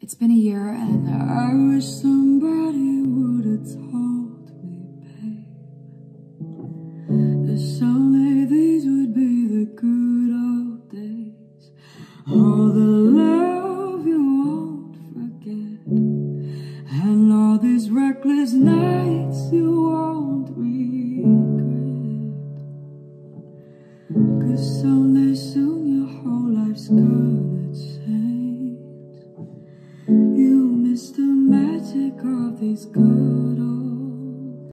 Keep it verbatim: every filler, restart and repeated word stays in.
It's been a year and I wish somebody would have told me, babe, that someday these would be the good old days. All the love you won't forget, and all these reckless nights you won't regret. 'Cause someday soon your whole life's gonna change. You miss the magic of these good